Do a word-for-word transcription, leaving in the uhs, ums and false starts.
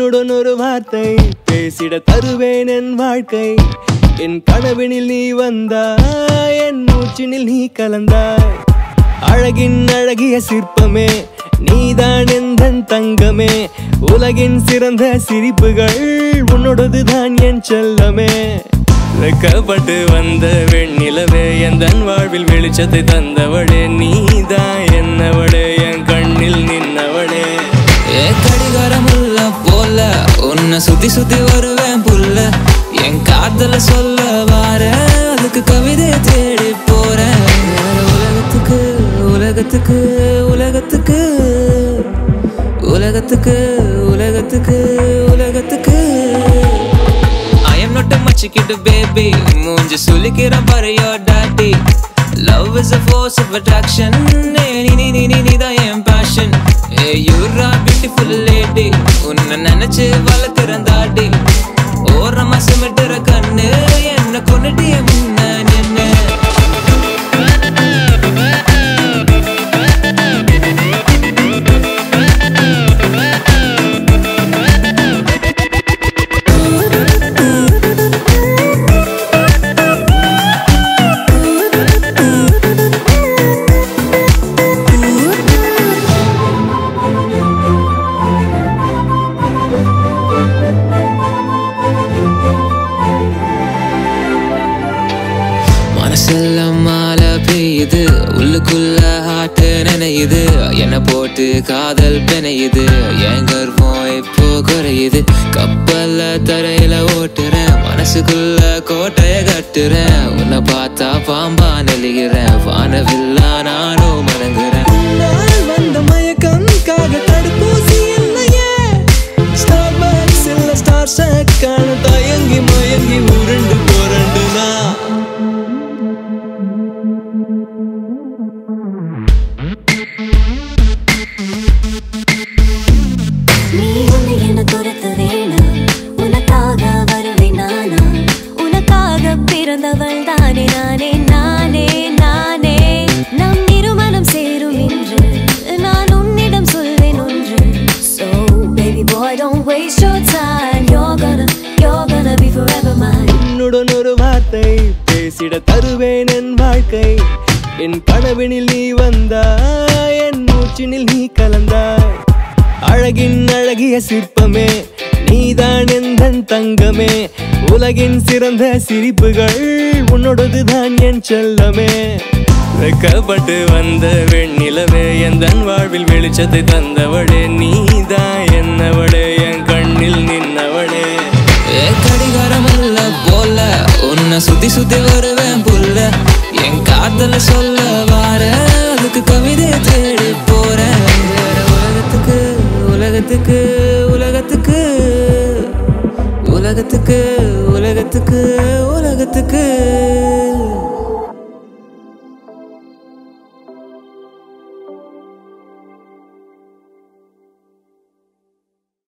உன்னுடன் ஒரு வார்த்தை பேசிட தருவேன் என் வாழ்க்கை. என் கனவினில் நீ வந்தாய், என் மூச்சினில் நீ கலந்தாய். அழகின் அழகிய சிற்பமே, நீதான் எந்தன் தங்கமே. உலகின் சிறந்த சிரிப்புகள் உன்னோடதுதான் என் செல்லமே. வெக்கப்பட்டு வந்த வெண்ணிலவே, எந்தன் வாழ்வில் வெளிச்சத்தை தந்தவளே. நீதான் என்னவளே, என் கண்ணில் நின்னவளே. ஏ கடிகாரமுள்ள போல உன்னை சுத்தி சுத்தி வருவேன் புல்ல. என் காதல சொல்ல வார, அதுக்கு கவிதை தேடி போறேன். உலகத்துக்கு உலகத்துக்கு உலகத்துக்கு உலகத்துக்கு உலகத்துக்கு உலகத்துக்கு. I am not a machikidu baby, மூஞ்சி சுளிக்கிற பாரு your daddy. Love is a force of attraction, நீ நீ நீ நீ நீ தான் என் passion. Hey you're a beautiful lady, உன்னை நினைச்சு வளர்க்கிறேன் தாடி. ஓரமா சிமிட்டுற கண்ணு என்ன கொண்டுட்டிய முன்ன நின்னு. மனசெல்லாம் மாலை பெய்யுது, உள்ளுக்குள்ள ஹாட்டு நினையுது. என்ன போட்டு காதல் பிணையுது, என் கர்ப்பம் இப்போ குறையுது. கப்பல்ல தரையில ஓட்டுறேன், மனசுக்குள்ள கோட்டைய கட்டுறேன். உன்னை பார்த்தா பாம்பா நெளிகிறேன், வானவில்லா நானும் மறங்குறேன். வந்த மயக்கம்காக தடுப்பூசி இல்லையே, ஸ்டார் பாக்ஸ் இல்ல ஸ்டார் ஷேக்கான தயங்கி மயங்கி உருண்டு புரண்டு நான். நீ ஒன்னு என்ன துரத்த வேணாம், உனக்காக வருவேன் நானா. உனக்காக பிறந்தவள் தானே நானே நானே நானே. நம் இருமனம் சேரும் என்று நான் உன்னிடம் சொல்வேன் ஒன்று. So baby boy don't waste your time, you're gonna you're gonna be forever mine. உன்னுடன் ஒரு வார்த்தை பேசிட தருவேன் என் வாழ்க்கை. என் கனவினில் நீ வந்தாய், என் மூச்சினில் நீ கலந்தாய். அழகின் அழகிய சிற்பமே, நீதான் எந்தன் தங்கமே. உலகின் சிறந்த சிரிப்புகள் உன்னோடதுதான் என் செல்லமே. வெக்கப்பட்டு வந்த வெண்ணிலவே, எந்தன் வாழ்வில் வெளிச்சத்தை தந்தவளே. நீதான் என்னவளே, என் கண்ணில் நின்னவளே. ஏ கடிகாரமுள்ள போல உன்னை சுத்தி சுத்தி வருவேன் புல்ல. என் காதல சொல்ல வார, அதுக்கு கவிதை தேடி போறேன். உலகத்துக்கு உலகத்துக்கு உலகத்துக்கு உலகத்துக்கு உலகத்துக்கு உலகத்துக்கு.